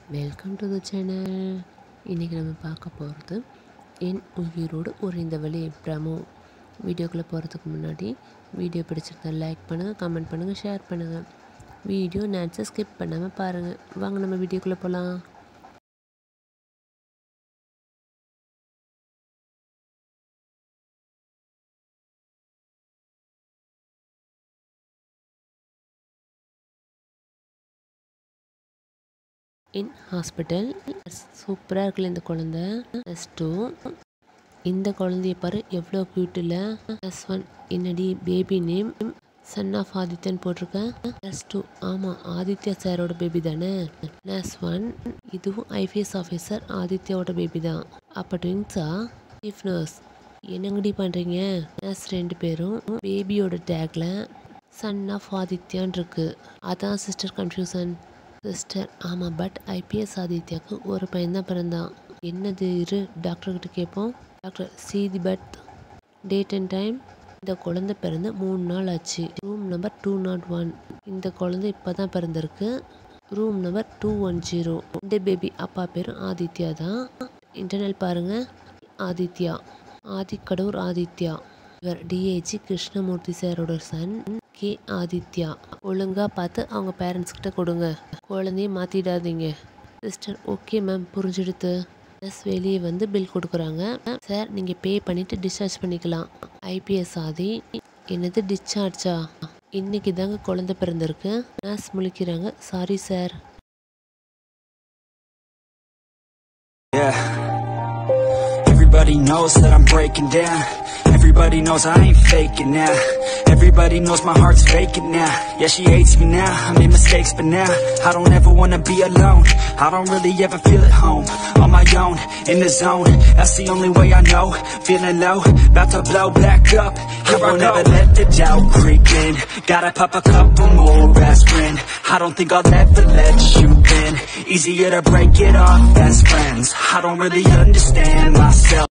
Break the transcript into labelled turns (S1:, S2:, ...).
S1: Welcome to the channel. இன்றைக்கி நம்ம பார்க்க போகிறது என் உயிரோடு உறைந்தவளே பிரமோ. வீடியோக்குள்ளே போகிறதுக்கு முன்னாடி வீடியோ பிடிச்சிருந்தா லைக் பண்ணுங்கள், கமெண்ட் பண்ணுங்கள், ஷேர் பண்ணுங்கள். வீடியோ நேரத்தை ஸ்கிப் பண்ணாமல் பாருங்கள். வாங்க நம்ம வீடியோக்குள்ளே போகலாம். In hospital. சூப்பராக இருக்குல்ல இந்த குழந்தை. +2. இந்த குழந்தைய பாரு எவ்வளோ க்யூட்டில். +1 என்னடி baby name son of Adithyan போட்டிருக்கேன். +2 ஆமாம் ஆதித்யா சாரோட பேபி தானே. +1 இதுவும் ஐபிஎஸ் ஆஃபீஸர் ஆதித்யாவோட பேபி தான். அப்போ ட்வின்ஸா? Chief nurse. என்னங்கடி பண்ணுறீங்க? +2 பேரும் பேபியோட டேக்கில் சன் ஆஃப் ஆதித்யான் இருக்கு. அதான் சிஸ்டர் கன்ஃபியூசன். சிஸ்டர் ஆமாம், பட் ஐபிஎஸ் ஆதித்யாவுக்கு ஒரு பையன் தான் பிறந்தான். என்னது இரு டாக்டர்கிட்ட கேட்போம். Doctor see the birth date and time. இந்த குழந்தை பிறந்து 3 நாள் ஆச்சு. Room number 201. இந்த குழந்தை இப்போ தான் பிறந்திருக்கு. Room number 210. இந்த பேபி அப்பா பேரும் ஆதித்யா தான். இன்டர்னல் பாருங்க, ஆதித்யா, ஆதிக்கடவுர் ஆதித்யா. இவர் டிஐஜி கிருஷ்ணமூர்த்தி சாரோட சன் கே ஆதித்யா. ஒழுங்கா பார்த்து அவங்க பேரண்ட்ஸ் கிட்ட கொடுங்க, குழந்தைய மாற்றிடாதீங்க. சிஸ்டர் ஓகே மேம், புரிஞ்சுடுத்து. ப்ளஸ் வெளியே வந்து பில் கொடுக்குறாங்க. சார் நீங்கள் பே பண்ணிவிட்டு டிஸ்சார்ஜ் பண்ணிக்கலாம். ஐபிஎஸ் ஆதி. என்னது டிஸ்சார்ஜா? இன்னைக்கு தாங்க குழந்தை பிறந்திருக்கு. நர்ஸ் முழிக்கிறாங்க. Sorry sir.
S2: Everybody knows that I'm breaking down. Everybody knows I ain't faking now. Everybody knows my heart's faking now. Yeah, she hates me now, I made mistakes but now I don't ever wanna be alone. I don't really ever feel at home. On my own, in the zone, that's the only way I know. Feeling low, about to blow back up. I won't ever let the doubt creep in. Gotta pop a couple more aspirin. I don't think I'll ever let you in. Easier to break it off best friends. I don't really understand myself.